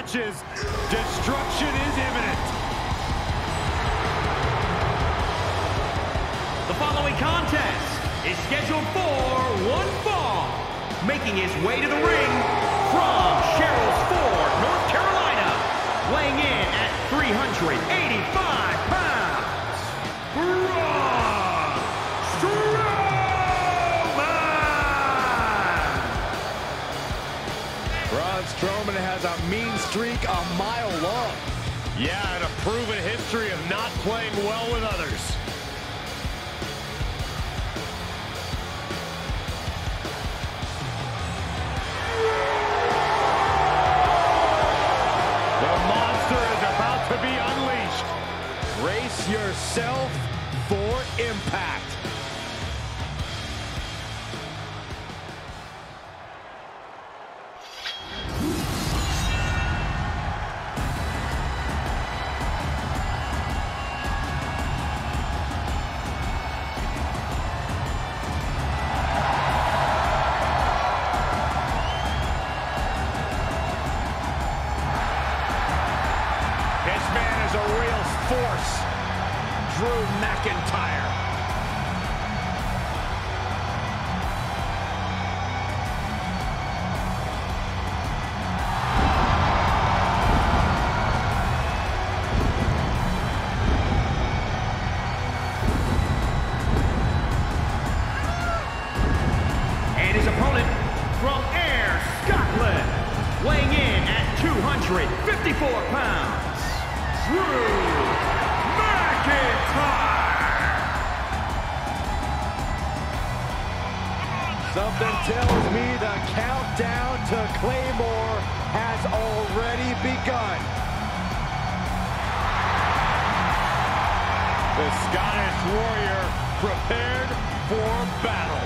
matches. Destruction is imminent. The following contest is scheduled for one fall. Making his way to the ring from Sherrills Ford, North Carolina, weighing in at 385 pounds, Braun Strowman! Braun Strowman has a mean streak a mile long. Yeah, and a proven history of not playing well with others. To be unleashed. Brace yourself for impact. A real force, Drew McIntyre. And his opponent from Ayr, Scotland, weighing in at 254 pounds. Drew McIntyre! Something tells me the countdown to Claymore has already begun. The Scottish Warrior prepared for battle.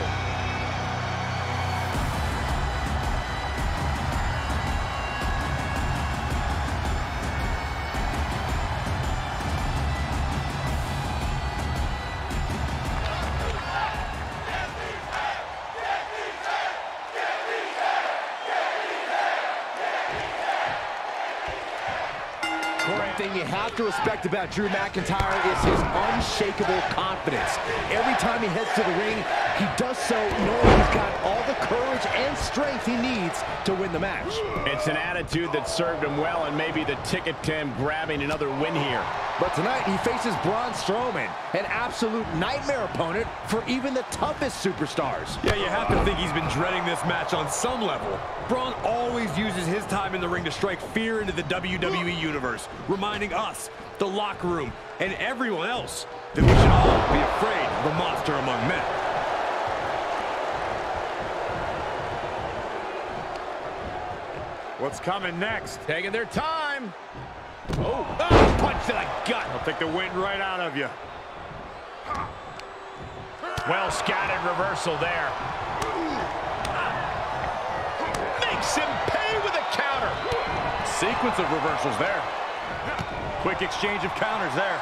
One thing you have to respect about Drew McIntyre is his unshakable confidence. Every time he heads to the ring, he does so knowing he's got all the courage and strength he needs to win the match. It's an attitude that served him well and maybe the ticket to him grabbing another win here. But tonight he faces Braun Strowman, an absolute nightmare opponent for even the toughest superstars. Yeah, you have to think he's been dreading this match on some level. Braun always uses his time in the ring to strike fear into the WWE Universe, reminding us, the locker room, and everyone else that we should all be afraid of the monster among men. What's coming next? Taking their time. Oh, punch to the gut. I'll take the wind right out of you. Well scattered reversal there. Makes him pay with a counter. Sequence of reversals there. Quick exchange of counters there.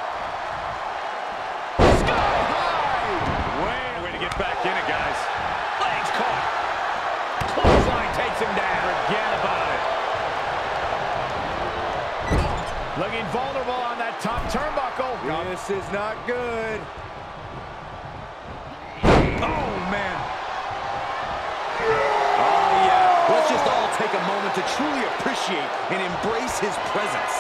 Sky high! Way to get back in it, guys. Legs caught. Clothesline takes him down. Forget about it. Looking vulnerable on that top turnbuckle. This is not good. Oh, man. Oh, yeah. Let's just all take a moment to truly appreciate and embrace his presence.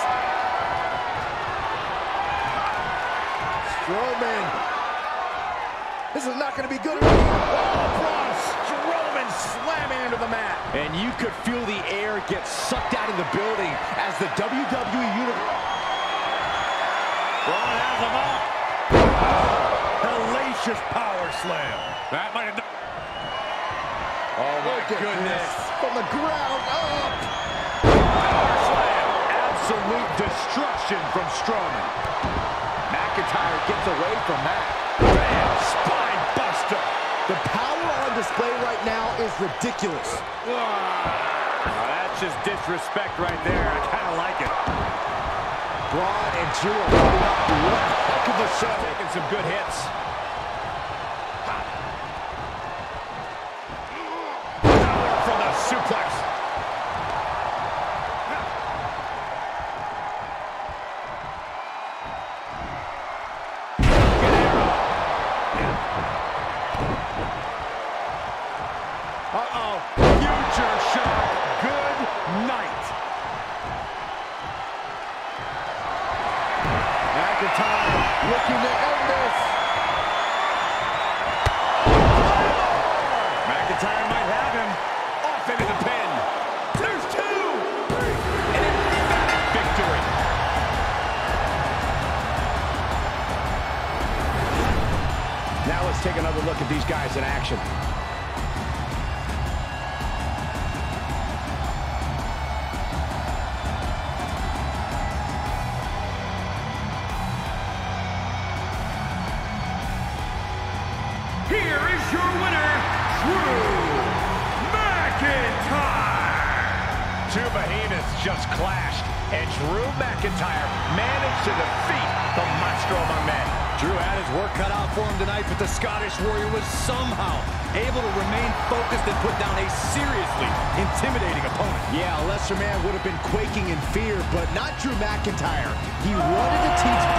Strowman. This is not going to be good. Braun Strowman slamming into the mat. And you could feel the air get sucked out of the building as the WWE Universe. Braun has him up. Hellacious power slam. That might have done. Oh, my goodness. From the ground up. Power slam. Absolute destruction from Strowman. McIntyre gets away from that. Bam, spine buster. The power on display right now is ridiculous. That's just disrespect right there. I kind of like it. Braun and Drew are putting up one heck of a show. Taking some good hits. Power from the suplex. shock. Good night. McIntyre looking to end this. McIntyre might have him. Off into the pin. There's 2. An emphatic victory. Now let's take another look at these guys in action. Here is your winner, Drew McIntyre. Two behemoths just clashed, and Drew McIntyre managed to defeat the Monstro among men. Drew had his work cut out for him tonight, but the Scottish Warrior was somehow able to remain focused and put down a seriously intimidating opponent. Yeah, a lesser man would have been quaking in fear, but not Drew McIntyre. He wanted to teach